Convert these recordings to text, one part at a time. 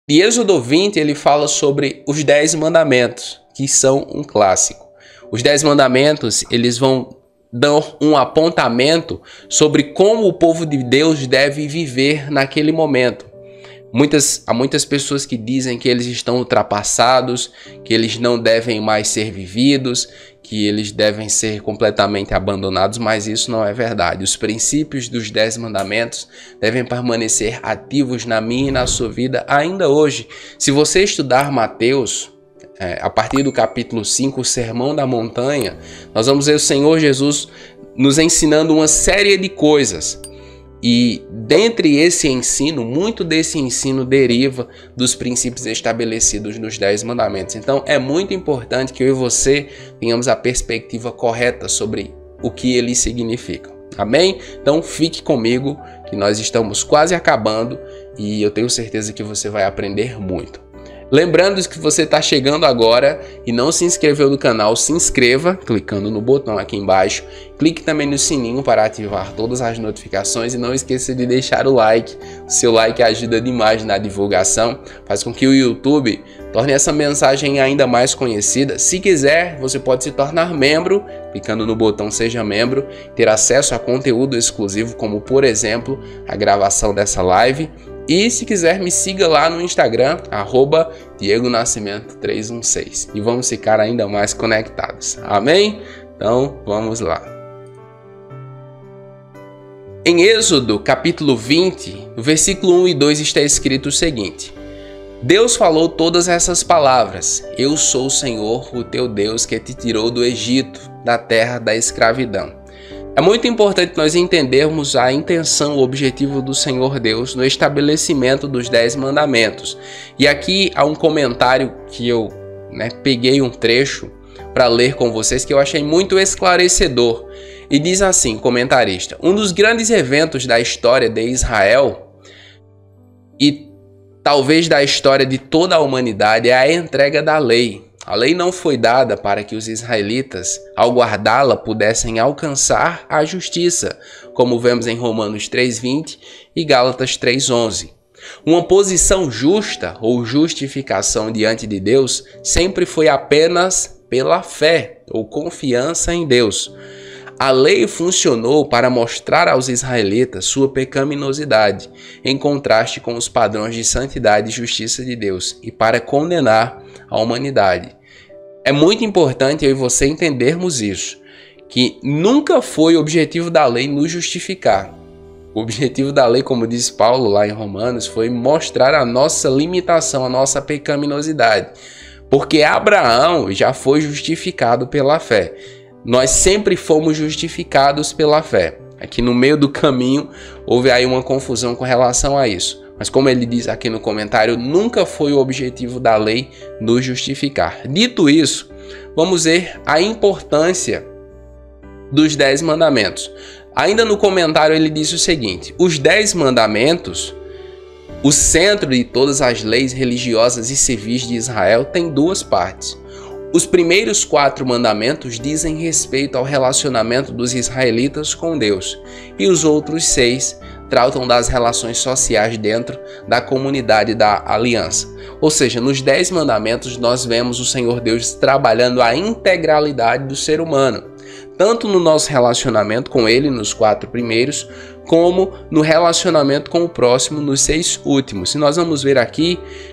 E Êxodo 20, ele fala sobre os 10 mandamentos, que são um clássico. Os 10 mandamentos, eles vão dar um apontamento sobre como o povo de Deus deve viver naquele momento. Há muitas pessoas que dizem que eles estão ultrapassados, que eles não devem mais ser vividos, que eles devem ser completamente abandonados, mas isso não é verdade. Os princípios dos 10 mandamentos devem permanecer ativos na minha e na sua vida ainda hoje. Se você estudar Mateus, a partir do capítulo 5, o Sermão da Montanha, nós vamos ver o Senhor Jesus nos ensinando uma série de coisas. E dentre esse ensino, muito desse ensino deriva dos princípios estabelecidos nos 10 mandamentos. Então é muito importante que eu e você tenhamos a perspectiva correta sobre o que eles significam. Amém? Então fique comigo que nós estamos quase acabando e eu tenho certeza que você vai aprender muito. Lembrando que você está chegando agora e não se inscreveu no canal, se inscreva clicando no botão aqui embaixo. Clique também no sininho para ativar todas as notificações e não esqueça de deixar o like. O seu like ajuda demais na divulgação, faz com que o YouTube torne essa mensagem ainda mais conhecida. Se quiser, você pode se tornar membro, clicando no botão Seja Membro, ter acesso a conteúdo exclusivo, como por exemplo, a gravação dessa live. E se quiser, me siga lá no Instagram, @DiegoNascimento316. E vamos ficar ainda mais conectados. Amém? Então, vamos lá. Em Êxodo, capítulo 20, no versículo 1 e 2 está escrito o seguinte: Deus falou todas essas palavras: Eu sou o Senhor, o teu Deus, que te tirou do Egito, da terra da escravidão. É muito importante nós entendermos a intenção, o objetivo do Senhor Deus no estabelecimento dos 10 mandamentos. E aqui há um comentário que eu peguei um trecho para ler com vocês que eu achei muito esclarecedor. E diz assim, comentarista: um dos grandes eventos da história de Israel e talvez da história de toda a humanidade é a entrega da lei. A lei não foi dada para que os israelitas, ao guardá-la, pudessem alcançar a justiça, como vemos em Romanos 3:20 e Gálatas 3:11. Uma posição justa ou justificação diante de Deus sempre foi apenas pela fé ou confiança em Deus. A lei funcionou para mostrar aos israelitas sua pecaminosidade, em contraste com os padrões de santidade e justiça de Deus, e para condenar a humanidade. É muito importante eu e você entendermos isso, que nunca foi o objetivo da lei nos justificar. O objetivo da lei, como diz Paulo lá em Romanos, foi mostrar a nossa limitação, a nossa pecaminosidade. Porque Abraão já foi justificado pela fé. Nós sempre fomos justificados pela fé. Aqui no meio do caminho houve aí uma confusão com relação a isso. Mas como ele diz aqui no comentário, nunca foi o objetivo da lei nos justificar. Dito isso, vamos ver a importância dos 10 mandamentos. Ainda no comentário ele diz o seguinte: os 10 mandamentos, o centro de todas as leis religiosas e civis de Israel, tem 2 partes. Os primeiros 4 mandamentos dizem respeito ao relacionamento dos israelitas com Deus, e os outros 6 tratam das relações sociais dentro da comunidade da aliança. Ou seja, nos 10 mandamentos nós vemos o Senhor Deus trabalhando a integralidade do ser humano, tanto no nosso relacionamento com Ele, nos 4 primeiros, como no relacionamento com o próximo, nos 6 últimos. E nós vamos ver aqui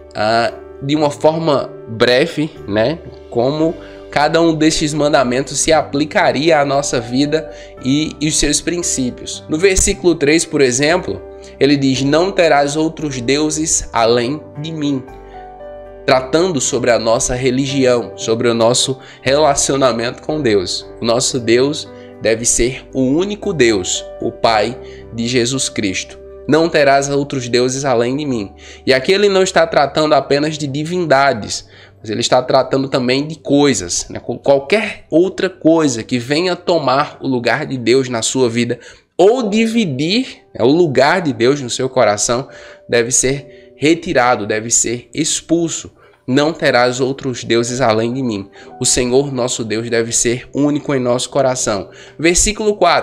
de uma forma breve, como cada um destes mandamentos se aplicaria à nossa vida e os seus princípios. No versículo 3, por exemplo, ele diz: não terás outros deuses além de mim. Tratando sobre a nossa religião, sobre o nosso relacionamento com Deus. O nosso Deus deve ser o único Deus, o Pai de Jesus Cristo. Não terás outros deuses além de mim. E aqui ele não está tratando apenas de divindades, mas ele está tratando também de coisas, qualquer outra coisa que venha tomar o lugar de Deus na sua vida ou dividir o lugar de Deus no seu coração, deve ser retirado, deve ser expulso. Não terás outros deuses além de mim. O Senhor nosso Deus deve ser único em nosso coração. Versículo 4.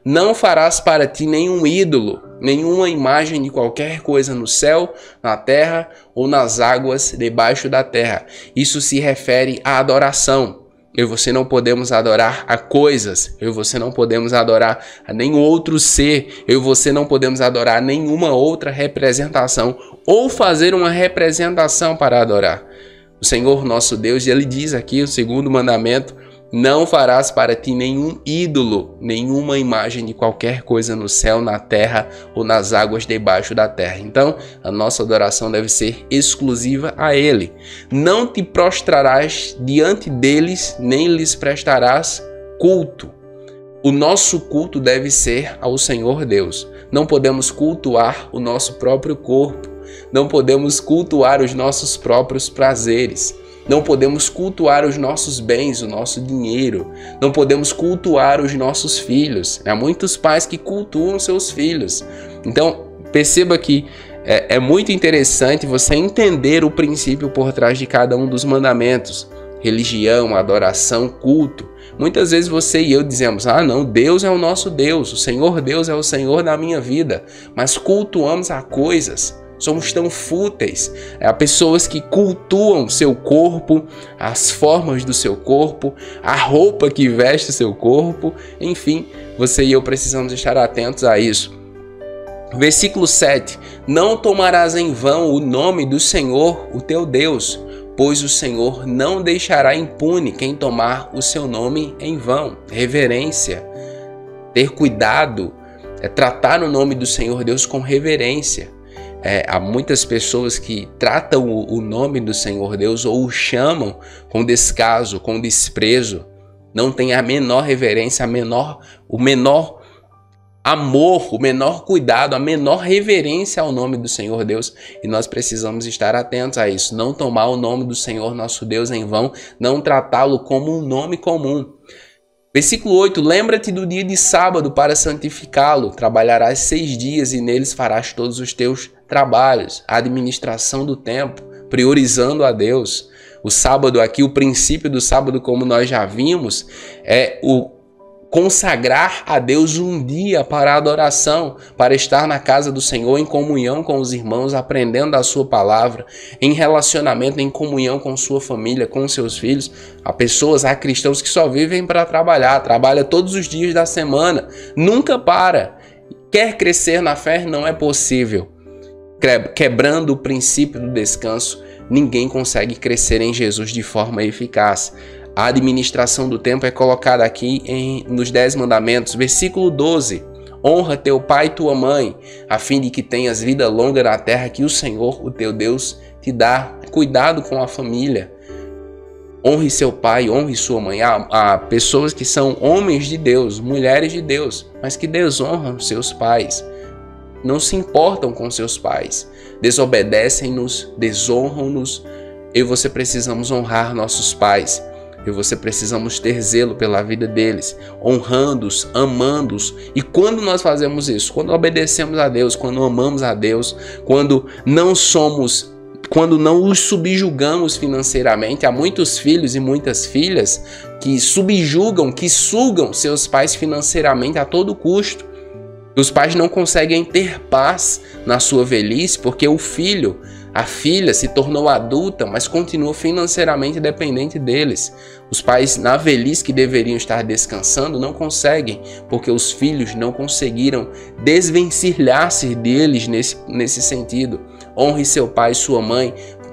Não farás para ti nenhum ídolo, nenhuma imagem de qualquer coisa no céu, na terra ou nas águas debaixo da terra. Isso se refere à adoração. Eu e você não podemos adorar a coisas, eu e você não podemos adorar a nenhum outro ser, eu e você não podemos adorar nenhuma outra representação ou fazer uma representação para adorar. O Senhor nosso Deus, ele diz aqui o segundo mandamento: não farás para ti nenhum ídolo, nenhuma imagem de qualquer coisa no céu, na terra ou nas águas debaixo da terra. Então, a nossa adoração deve ser exclusiva a Ele. Não te prostrarás diante deles, nem lhes prestarás culto. O nosso culto deve ser ao Senhor Deus. Não podemos cultuar o nosso próprio corpo. Não podemos cultuar os nossos próprios prazeres. Não podemos cultuar os nossos bens, o nosso dinheiro. Não podemos cultuar os nossos filhos. Há muitos pais que cultuam seus filhos. Então, perceba que é muito interessante você entender o princípio por trás de cada um dos mandamentos. Religião, adoração, culto. Muitas vezes você e eu dizemos: ah não, Deus é o nosso Deus, o Senhor Deus é o Senhor da minha vida. Mas cultuamos a coisas. Somos tão fúteis. Há pessoas que cultuam seu corpo, as formas do seu corpo, a roupa que veste o seu corpo. Enfim, você e eu precisamos estar atentos a isso. Versículo 7. Não tomarás em vão o nome do Senhor, o teu Deus, pois o Senhor não deixará impune quem tomar o seu nome em vão. Reverência. Ter cuidado. Tratar o nome do Senhor Deus com reverência. Há muitas pessoas que tratam o nome do Senhor Deus ou o chamam com descaso, com desprezo. Não tem a menor reverência, o menor amor, o menor cuidado, a menor reverência ao nome do Senhor Deus. E nós precisamos estar atentos a isso. Não tomar o nome do Senhor nosso Deus em vão, não tratá-lo como um nome comum. Versículo 8, lembra-te do dia de sábado para santificá-lo, trabalharás 6 dias e neles farás todos os teus trabalhos, a administração do tempo, priorizando a Deus. O sábado aqui, o princípio do sábado, como nós já vimos, é o consagrar a Deus um dia para a adoração, para estar na casa do Senhor em comunhão com os irmãos, aprendendo a sua palavra, em relacionamento, em comunhão com sua família, com seus filhos. Há cristãos que só vivem para trabalhar, trabalha todos os dias da semana, nunca para. Quer crescer na fé? Não é possível. Quebrando o princípio do descanso, ninguém consegue crescer em Jesus de forma eficaz. A administração do tempo é colocada aqui nos 10 mandamentos. Versículo 12. Honra teu pai e tua mãe, a fim de que tenhas vida longa na terra que o Senhor, o teu Deus, te dá. Cuidado com a família. Honre seu pai, honre sua mãe. Há pessoas que são homens de Deus, mulheres de Deus, mas que desonram seus pais. Não se importam com seus pais. Desobedecem-nos, desonram-nos. Eu e você precisamos honrar nossos pais. Eu e você precisamos ter zelo pela vida deles, honrando-os, amando-os. E quando nós fazemos isso? Quando obedecemos a Deus, quando amamos a Deus, quando não os subjugamos financeiramente. Há muitos filhos e muitas filhas que subjugam, que sugam seus pais financeiramente a todo custo. Os pais não conseguem ter paz na sua velhice porque o filho, a filha se tornou adulta, mas continua financeiramente dependente deles. Os pais na velhice que deveriam estar descansando não conseguem, porque os filhos não conseguiram desvencilhar-se deles nesse sentido. Honre seu pai e sua mãe,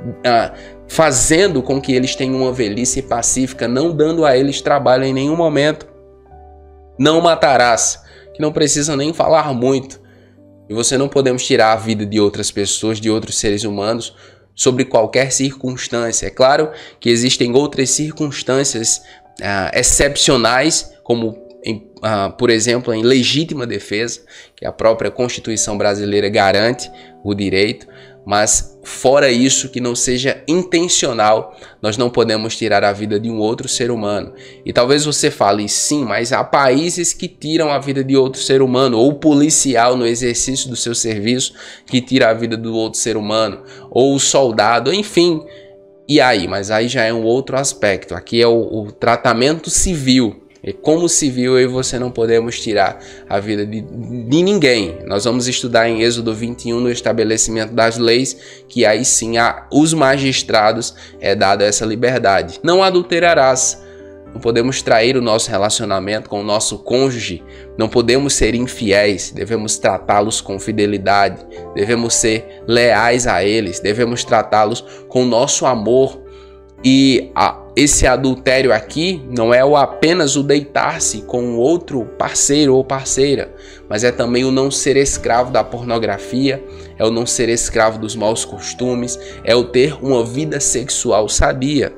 fazendo com que eles tenham uma velhice pacífica, não dando a eles trabalho em nenhum momento. Não matarás, que não precisa nem falar muito. E você não podemos tirar a vida de outras pessoas, de outros seres humanos, sobre qualquer circunstância. É claro que existem outras circunstâncias excepcionais, como, por exemplo, em legítima defesa, que a própria Constituição brasileira garante o direito, mas fora isso, que não seja intencional, nós não podemos tirar a vida de um outro ser humano. E talvez você fale, sim, mas há países que tiram a vida de outro ser humano, ou policial no exercício do seu serviço que tira a vida do outro ser humano, ou o soldado, enfim. E aí? Mas aí já é um outro aspecto. Aqui é o tratamento civil. Como civil, eu e você não podemos tirar a vida de ninguém. Nós vamos estudar em Êxodo 21, no estabelecimento das leis, que aí sim os magistrados é dada essa liberdade. Não adulterarás. Não podemos trair o nosso relacionamento com o nosso cônjuge, não podemos ser infiéis, devemos tratá-los com fidelidade, devemos ser leais a eles, devemos tratá-los com o nosso amor. E esse adultério aqui não é apenas o deitar-se com outro parceiro ou parceira, mas é também o não ser escravo da pornografia, é o não ser escravo dos maus costumes, é o ter uma vida sexual sadia.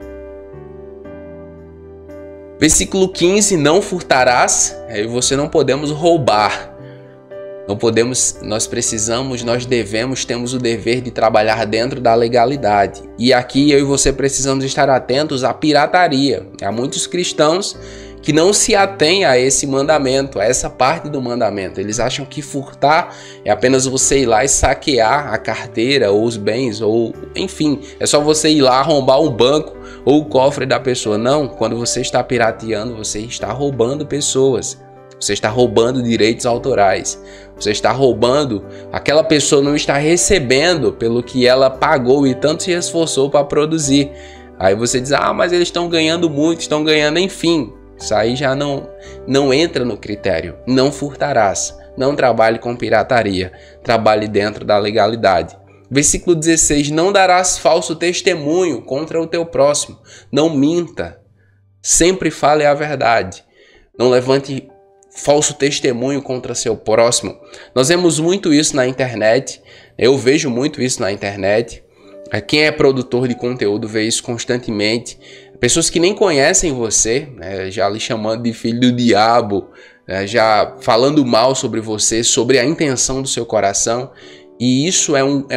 Versículo 15, não furtarás, você não podemos roubar. Nós devemos, temos o dever de trabalhar dentro da legalidade. E aqui eu e você precisamos estar atentos à pirataria. Há muitos cristãos que não se atêm a esse mandamento, a essa parte do mandamento. Eles acham que furtar é apenas você ir lá e saquear a carteira ou os bens, ou enfim, é só você ir lá arrombar um banco ou o cofre da pessoa. Não, quando você está pirateando, você está roubando pessoas. Você está roubando direitos autorais. Você está roubando, aquela pessoa não está recebendo pelo que ela pagou e tanto se esforçou para produzir. Aí você diz, mas eles estão ganhando muito, estão ganhando, enfim. Isso aí já não entra no critério. Não furtarás. Não trabalhe com pirataria. Trabalhe dentro da legalidade. Versículo 16, não darás falso testemunho contra o teu próximo. Não minta. Sempre fale a verdade. Não levante falso testemunho contra seu próximo. Nós vemos muito isso na internet. Eu vejo muito isso na internet. Quem é produtor de conteúdo vê isso constantemente. Pessoas que nem conhecem você, já lhe chamando de filho do diabo, já falando mal sobre você, sobre a intenção do seu coração. E isso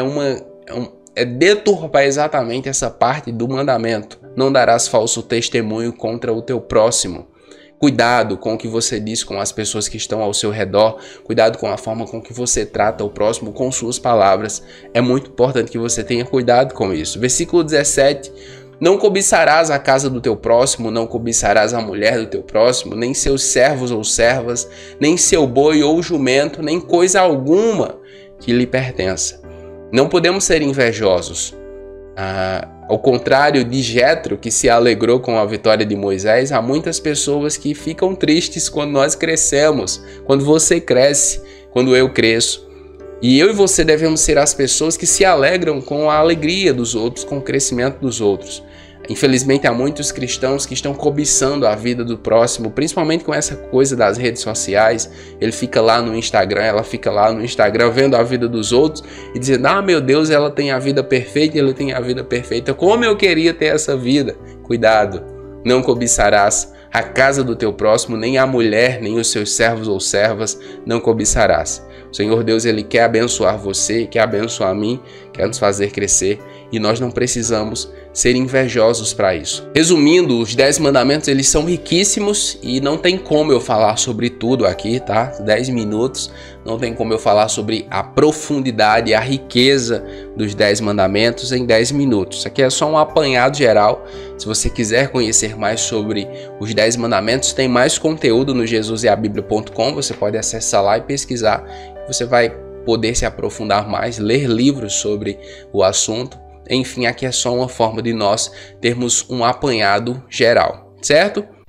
é deturpar exatamente essa parte do mandamento. Não darás falso testemunho contra o teu próximo. Cuidado com o que você diz com as pessoas que estão ao seu redor. Cuidado com a forma com que você trata o próximo com suas palavras. É muito importante que você tenha cuidado com isso. Versículo 17. Não cobiçarás a casa do teu próximo, não cobiçarás a mulher do teu próximo, nem seus servos ou servas, nem seu boi ou jumento, nem coisa alguma que lhe pertença. Não podemos ser invejosos. Ao contrário de Jetro, que se alegrou com a vitória de Moisés, há muitas pessoas que ficam tristes quando nós crescemos, quando você cresce, quando eu cresço. E eu e você devemos ser as pessoas que se alegram com a alegria dos outros, com o crescimento dos outros. Infelizmente, há muitos cristãos que estão cobiçando a vida do próximo, principalmente com essa coisa das redes sociais. Ele fica lá no Instagram, ela fica lá no Instagram vendo a vida dos outros e dizendo, meu Deus, ela tem a vida perfeita, ele tem a vida perfeita. Como eu queria ter essa vida? Cuidado, não cobiçarás a casa do teu próximo, nem a mulher, nem os seus servos ou servas, não cobiçarás. O Senhor Deus, Ele quer abençoar você, quer abençoar a mim, quer nos fazer crescer e nós não precisamos ser invejosos para isso. Resumindo, os 10 mandamentos, eles são riquíssimos e não tem como eu falar sobre tudo aqui, tá? 10 minutos, não tem como eu falar sobre a profundidade e a riqueza dos 10 mandamentos em 10 minutos. Isso aqui é só um apanhado geral. Se você quiser conhecer mais sobre os 10 mandamentos, tem mais conteúdo no jesuseabiblia.com, você pode acessar lá e pesquisar. Você vai poder se aprofundar mais, ler livros sobre o assunto. Enfim, aqui é só uma forma de nós termos um apanhado geral, certo?